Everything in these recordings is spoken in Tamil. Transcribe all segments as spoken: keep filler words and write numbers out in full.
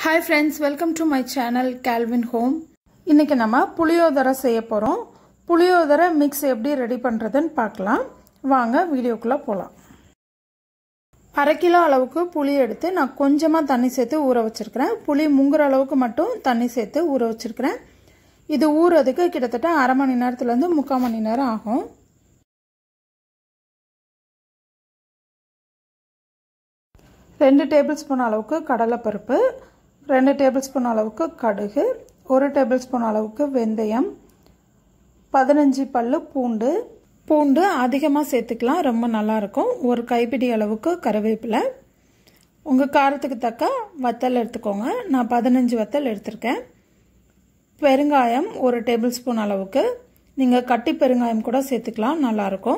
Hi friends, welcome to my channel Calvin Home. இன்னைக்கு நம்ம புளியோதரை செய்ய போறோம். புளியோதரை mix எப்படி ரெடி பண்றதுன்னு பார்க்கலாம். வாங்க வீடியோக்குள்ள போலாம். அரை கிலோ அளவுக்கு புளி எடுத்து நான் கொஞ்சமா தண்ணி சேர்த்து ஊற வச்சிருக்கேன். புளி முங்குற அளவுக்கு மட்டும் தண்ணி சேர்த்து ஊற வச்சிருக்கேன். இது ஊறதுக்கு கிட்டத்தட்ட அரை மணி நேரத்துல இருந்து முக்கால் மணி நேரம் ஆகும். ரெண்டு டேபிள் ஸ்பூன் அளவுக்கு கடலை பருப்பு, ரெண்டு டேபிள் ஸ்பூன் அளவுக்கு கடுகு, ஒரு டேபிள் ஸ்பூன் அளவுக்கு வெந்தயம், பதினஞ்சு பல்லு பூண்டு. பூண்டு அதிகமாக சேர்த்துக்கலாம், ரொம்ப நல்லா இருக்கும். ஒரு கைப்பிடி அளவுக்கு கருவேப்பிலை. உங்கள் காரத்துக்கு தக்க வத்தல் எடுத்துக்கோங்க. நான் பதினஞ்சு வத்தல் எடுத்திருக்கேன். பெருங்காயம் ஒரு டேபிள் ஸ்பூன் அளவுக்கு, நீங்கள் கட்டி பெருங்காயம் கூட சேர்த்துக்கலாம், நல்லாயிருக்கும்.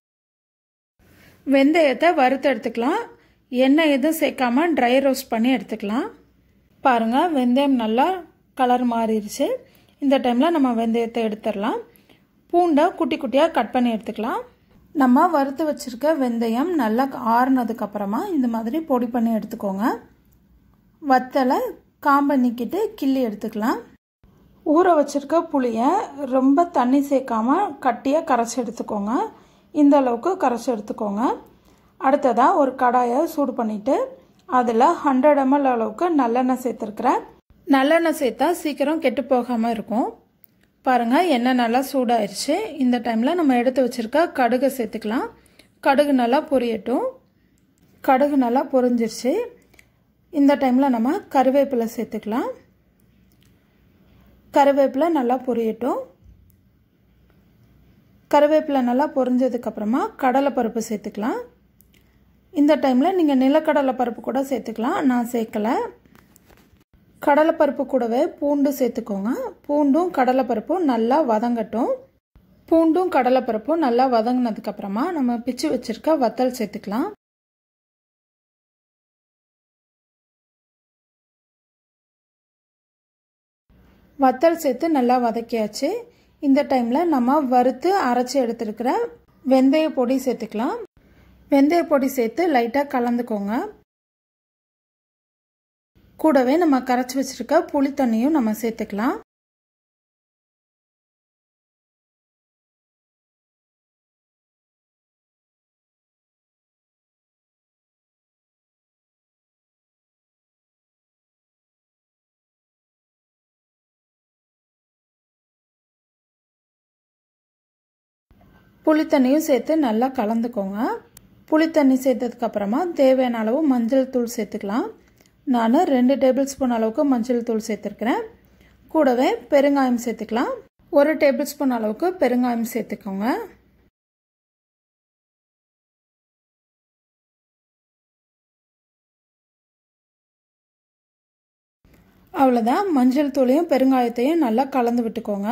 வெந்தயத்தை வறுத்து எடுத்துக்கலாம். எண்ணெய் எதுவும் சேர்க்காம ட்ரை ரோஸ்ட் பண்ணி எடுத்துக்கலாம். பாருங்க, வெந்தயம் நல்லா கலர் மாறிடுச்சு. இந்த டைமில் நம்ம வெந்தயத்தை எடுத்துடலாம். பூண்டை குட்டி குட்டியாக கட் பண்ணி எடுத்துக்கலாம். நம்ம வறுத்து வச்சிருக்க வெந்தயம் நல்லா ஆறுனதுக்கு அப்புறமா இந்த மாதிரி பொடி பண்ணி எடுத்துக்கோங்க. வத்தலை காம்பை நீக்கிட்டு கிள்ளி எடுத்துக்கலாம். ஊற வச்சிருக்க புளியை ரொம்ப தண்ணி சேர்க்காம கட்டியாக கரைச்சி எடுத்துக்கோங்க. இந்த அளவுக்கு கரைச்சி எடுத்துக்கோங்க. அடுத்ததாக ஒரு கடாயை சூடு பண்ணிவிட்டு அதில் ஹண்ட்ரட் எம்எல் அளவுக்கு நல்லெண்ணெய் சேர்த்துருக்குறேன். நல்லெண்ணெய் சேர்த்தா சீக்கிரம் கெட்டு போகாமல் இருக்கும். பாருங்கள், எண்ணெய் நல்லா சூடாயிருச்சு. இந்த டைமில் நம்ம எடுத்து வச்சுருக்க கடுகை சேர்த்துக்கலாம். கடுகு நல்லா பொரியட்டும். கடுகு நல்லா பொரிஞ்சிருச்சு. இந்த டைமில் நம்ம கருவேப்பிலை சேர்த்துக்கலாம். கருவேப்பிலை நல்லா பொரியட்டும். கருவேப்பிலை நல்லா பொரிஞ்சதுக்கப்புறமா கடலைப்பருப்பு சேர்த்துக்கலாம். இந்த டைமில் நீங்கள் நிலக்கடலை பருப்பு கூட சேர்த்துக்கலாம், நான் சேர்க்கலை. கடலைப்பருப்பு கூடவே பூண்டு சேர்த்துக்கோங்க. பூண்டும் கடலைப்பருப்பும் நல்லா வதங்கட்டும். பூண்டும் கடலைப்பருப்பும் நல்லா வதங்கினதுக்கப்புறமா நம்ம பிச்சு வச்சிருக்க வத்தல் சேர்த்துக்கலாம். வத்தல் சேர்த்து நல்லா வதக்கியாச்சு. இந்த டைமில் நம்ம வறுத்து அரைச்சி எடுத்துருக்கிற வெந்தய பொடி சேர்த்துக்கலாம். வெந்தய பொடி சேர்த்து லைட்டாக கலந்துக்கோங்க. கூடவே நம்ம கரைச்சி வச்சிருக்க புளி தண்ணியும் நம்ம சேர்த்துக்கலாம். புளி தண்ணியும் சேர்த்து நல்லா கலந்துக்கோங்க. புளி தண்ணி சேர்த்ததுக்கு அப்புறமா தேவையான அளவு மஞ்சள் தூள் சேர்த்துக்கலாம். நான் ரெண்டு டேபிள் ஸ்பூன் அளவுக்கு மஞ்சள் தூள் சேர்த்துருக்கிறேன். கூடவே பெருங்காயம் சேர்த்துக்கலாம். ஒரு டேபிள் ஸ்பூன் அளவுக்கு பெருங்காயம் சேர்த்துக்கோங்க. அவ்வளோதான், மஞ்சள் தூளையும் பெருங்காயத்தையும் நல்லா கலந்து விட்டுக்கோங்க.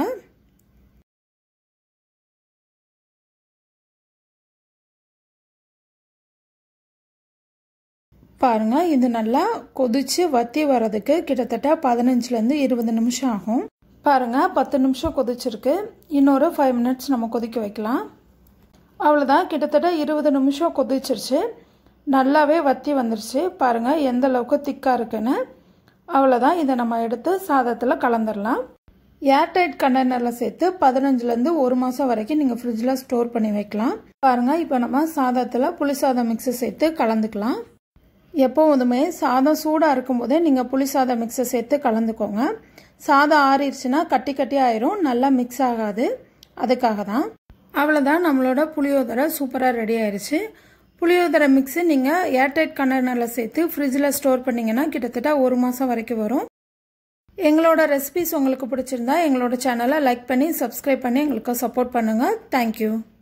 பாருங்க, இது நல்லா கொதிச்சு வத்தி வர்றதுக்கு கிட்டத்தட்ட பதினஞ்சுலேருந்து இருபது நிமிஷம் ஆகும். பாருங்க, பத்து நிமிஷம் கொதிச்சிருக்கு. இன்னொரு ஃபைவ் மினிட்ஸ் நம்ம கொதிக்க வைக்கலாம். அவ்வளோதான், கிட்டத்தட்ட இருபது நிமிஷம் கொதிச்சிருச்சு. நல்லாவே வத்தி வந்துருச்சு. பாருங்க எந்த அளவுக்கு திக்காக இருக்குன்னு. அவ்வளோதான், இதை நம்ம எடுத்து சாதத்தில் கலந்துடலாம். ஏர்டைட் கண்டெய்னரில் சேர்த்து பதினஞ்சுலேருந்து ஒரு மாதம் வரைக்கும் நீங்கள் ஃப்ரிட்ஜில் ஸ்டோர் பண்ணி வைக்கலாம். பாருங்க, இப்போ நம்ம சாதத்தில் புளி சாதம் மிக்ஸை சேர்த்து கலந்துக்கலாம். எப்போதுமே சாதம் சூடாக இருக்கும் போதே நீங்கள் புளி சாதம் மிக்ஸை சேர்த்து கலந்துக்கோங்க. சாதம் ஆறிடுச்சுன்னா கட்டி கட்டி ஆயிரும், நல்லா மிக்ஸ் ஆகாது. அதுக்காக தான். அவ்வளோதான், நம்மளோட புளியோதரை சூப்பராக ரெடி ஆயிடுச்சு. புளியோதரை மிக்ஸு நீங்கள் ஏர்டைட் கண்டெய்னரில் சேர்த்து ஃப்ரிட்ஜில் ஸ்டோர் பண்ணிங்கன்னா கிட்டத்தட்ட ஒரு மாதம் வரைக்கும் வரும். எங்களோட ரெசிபிஸ் உங்களுக்கு பிடிச்சிருந்தா எங்களோட சேனலை லைக் பண்ணி சப்ஸ்கிரைப் பண்ணி எங்களுக்கு சப்போர்ட் பண்ணுங்கள். தேங்க்யூ.